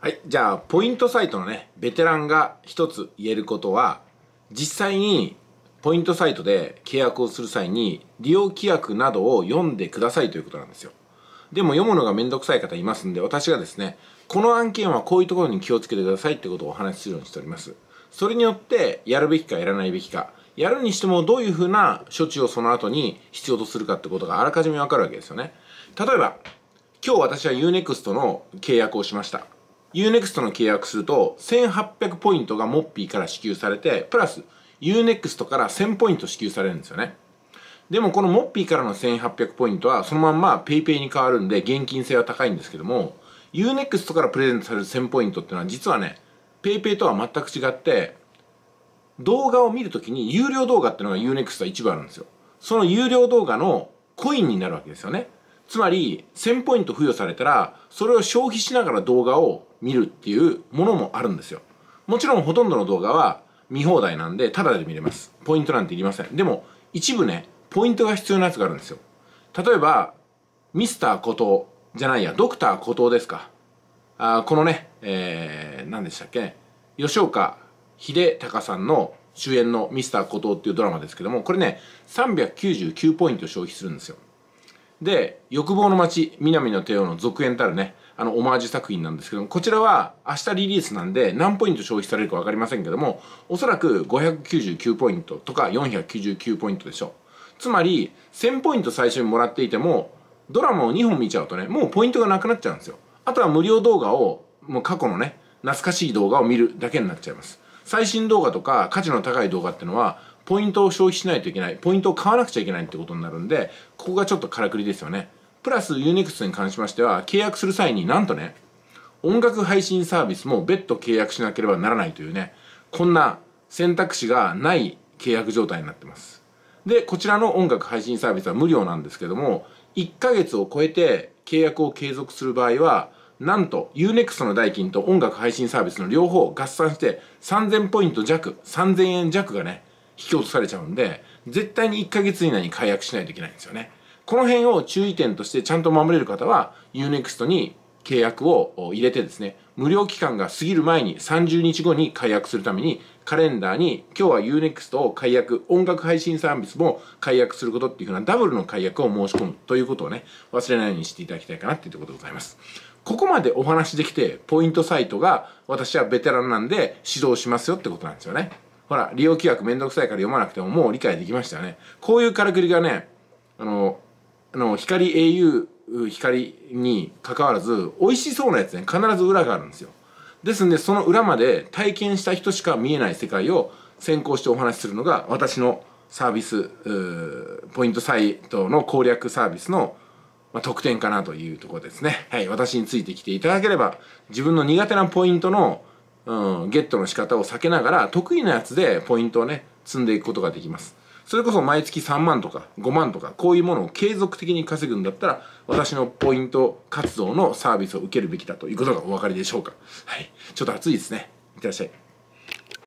はい。じゃあ、ポイントサイトのね、ベテランが一つ言えることは、実際にポイントサイトで契約をする際に、利用規約などを読んでくださいということなんですよ。でも読むのがめんどくさい方いますんで、私がですね、この案件はこういうところに気をつけてくださいってことをお話しするようにしております。それによって、やるべきかやらないべきか、やるにしてもどういうふうな処置をその後に必要とするかってことがあらかじめわかるわけですよね。例えば、今日私は Unext の契約をしました。Unext の契約すると1800ポイントがモッピーから支給されて、プラス Unext から1000ポイント支給されるんですよね。でもこのモッピーからの1800ポイントはそのまんま PayPay に変わるんで現金性は高いんですけども、Unext からプレゼントされる1000ポイントっていうのは実はね、PayPay とは全く違って、動画を見るときに有料動画っていうのが Unext は一部あるんですよ。その有料動画のコインになるわけですよね。つまり1000ポイント付与されたらそれを消費しながら動画を見るっていうものもあるんですよ。もちろんほとんどの動画は見放題なんでタダで見れます。ポイントなんていりません。でも一部ね、ポイントが必要なやつがあるんですよ。例えばミスターコトーじゃないや、ドクターコトーですか。このね、何でしたっけね、吉岡秀隆さんの主演のミスターコトーっていうドラマですけども、これね399ポイント消費するんですよ。で、欲望の街、南の帝王の続編たるね、オマージュ作品なんですけども、こちらは明日リリースなんで何ポイント消費されるか分かりませんけども、おそらく599ポイントとか499ポイントでしょう。つまり、1000ポイント最初にもらっていても、ドラマを2本見ちゃうとね、もうポイントがなくなっちゃうんですよ。あとは無料動画を、もう過去のね、懐かしい動画を見るだけになっちゃいます。最新動画とか価値の高い動画っていうのは、ポイントを消費しないといけない、ポイントを買わなくちゃいけないってことになるんで、ここがちょっとからくりですよね。プラス Unext に関しましては、契約する際になんとね、音楽配信サービスも別途契約しなければならないというね、こんな選択肢がない契約状態になってます。で、こちらの音楽配信サービスは無料なんですけども、1ヶ月を超えて契約を継続する場合は、なんと Unext の代金と音楽配信サービスの両方合算して3000ポイント弱、3000円弱がね、引き落とされちゃうんで、絶対に1ヶ月以内に解約しないといけないんですよね。この辺を注意点としてちゃんと守れる方は Unext に契約を入れてですね、無料期間が過ぎる前に30日後に解約するためにカレンダーに今日は Unext を解約、音楽配信サービスも解約することっていうふうなダブルの解約を申し込むということをね、忘れないようにしていただきたいかなっていうところでございます。ここまでお話できて、ポイントサイトが私はベテランなんで指導しますよってことなんですよね。ほら、利用規約めんどくさいから読まなくてももう理解できましたよね。こういうからくりがね、光 au 光に関わらず、美味しそうなやつね、必ず裏があるんですよ。ですんで、その裏まで体験した人しか見えない世界を先行してお話しするのが、私のサービス、ポイントサイトの攻略サービスの、特典かなというところですね。はい、私についてきていただければ、自分の苦手なポイントのゲットの仕方を避けながら得意なやつでポイントをね積んでいくことができます。それこそ毎月3万とか5万とかこういうものを継続的に稼ぐんだったら私のポイント活動のサービスを受けるべきだということがお分かりでしょうか。はい、ちょっと暑いですね。いってらっしゃい。